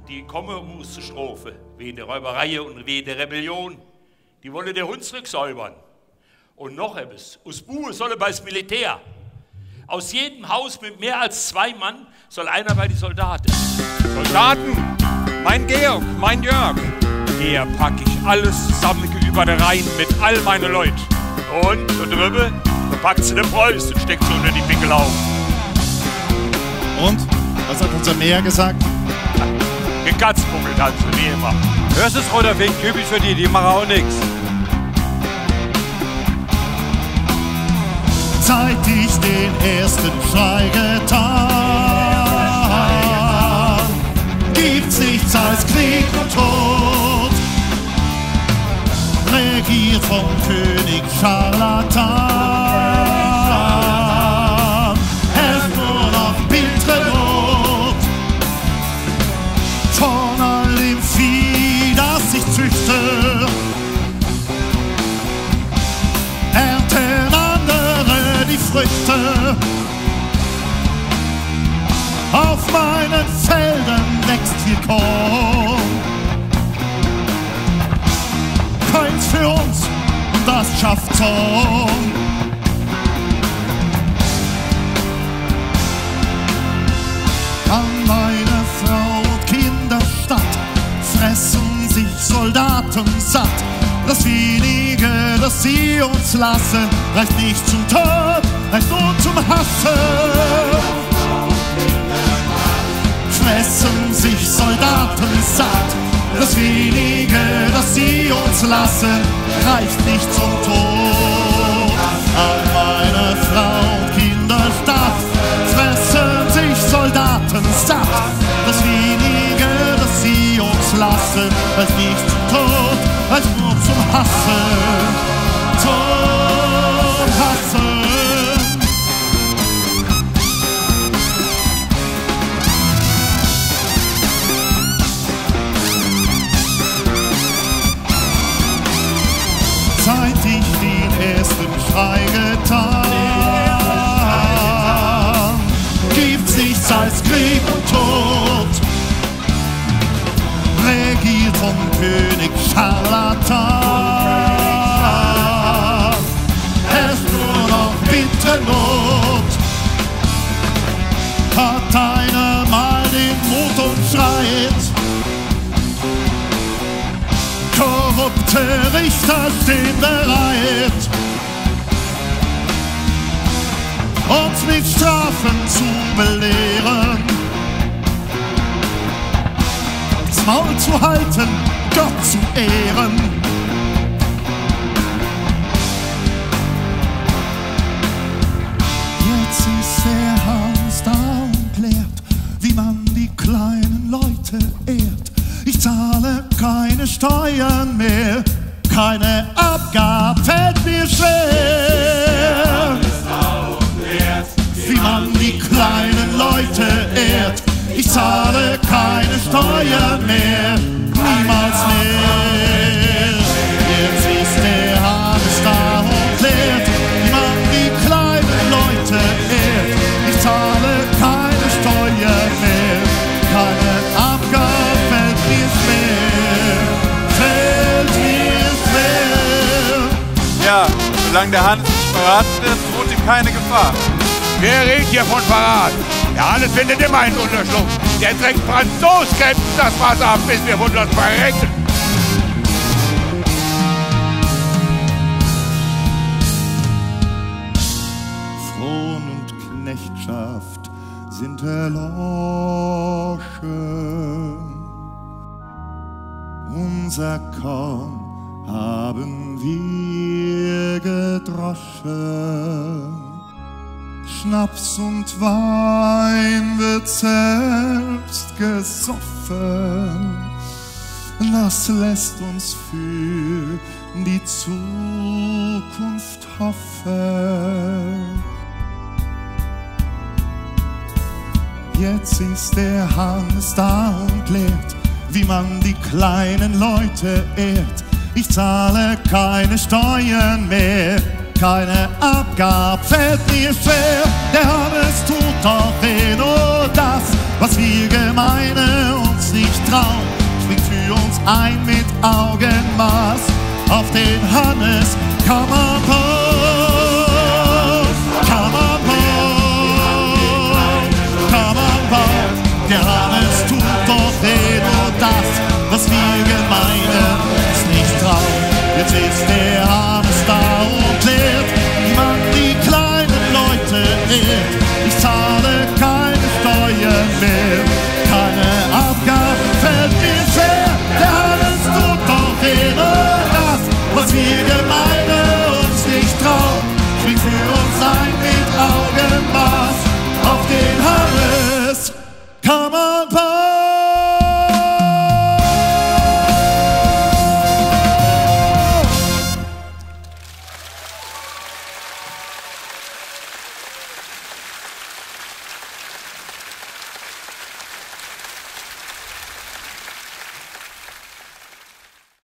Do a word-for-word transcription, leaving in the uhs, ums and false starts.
die kommen muss zur Strophe, wegen der Räuberei und wegen der Rebellion. Die wollen der Hund zurücksäubern. Und noch etwas, aus Buhe soll bei's Militär. Aus jedem Haus mit mehr als zwei Mann soll einer bei die Soldaten. Soldaten, mein Georg, mein Jörg, hier pack ich alles zusammen über den Rhein mit all meinen Leuten. Und, da drüben, da packt sie den Preuß und steckt sie unter die Pickel auf. Und, was hat unser Meer gesagt? Gekatzbummelt hat sie, wie immer. Hörst du es, Roderfink, typisch für die, die machen auch nichts. Seit ich den ersten Schrei getan, gibt's nichts als Krieg und Tod, regiert vom König Scharlatan, herrscht nur noch bittere Not. Von all dem Vieh, das sich züchte, ernten andere die Früchte. Auf meinen Feldern wächst viel Korn, keins für uns, und das schafft Zorn. An meine Frau und Kinderstadt fressen sich Soldaten satt. Das wenige, das sie uns lassen, reicht nicht zum Tod, reicht nur zum Hassen. Fressen sich Soldaten satt. Das wenige, das sie uns lassen, reicht nicht zum Tod. An meine Frau und Kinderstadt fressen sich Soldaten satt. Das wenige, das sie uns lassen, reicht nicht zum Tod, reicht nur zum Hassen. Zum Hassen. Seit ich den ersten Schrei getan, gibt's nichts als Krieg und Tod, regiert vom König Scharlatan, herrscht nur noch bittere Not. Hat einer mal den Mut und schreit, korrupte Richter stehen bereit, uns mit Strafen zu belehren, das Maul zu halten, Gott zu ehren. Jetzt ist der Hans da und lehrt, wie man die kleinen Leute ehrt. Ich zahle keine Steuern mehr, keine Abgabe fällt mir schwer. Wie man die kleinen Leute ehrt. Ich zahle keine Steuern mehr, niemals mehr. Jetzt ist der Hannes da und lehrt, wie man die kleinen Leute ehrt. Ich zahle keine Steuern mehr, keine Abgabe fällt mir schwer, fällt mir schwer. Ja, solange der Hans nicht verraten wird, droht ihm keine Gefahr. Wer redet hier von Verrat? Der Hannes findet immer einen Unterschlupf. Der trägt Franzoskräften das Wasser ab, bis wir von uns verrecken. Fron und Knechtschaft sind erloschen. Unser Korn haben wir gedroschen. Schnaps und Wein wird selbst gesoffen. Das lässt uns für die Zukunft hoffen. Jetzt ist der Hannes da und lehrt, wie man die kleinen Leute ehrt. Ich zahle keine Steuern mehr, keine Abgabe fällt mir schwer. Der Hannes tut doch eh nur das, was wir Gemeine uns nicht Traum springt für uns ein mit Augenmaß auf den Hannes Kammerboot. Kammerboot, Kammerboot, der Hannes tut doch eh nur das, was wir gemeinen uns nicht trauen. Jetzt ist der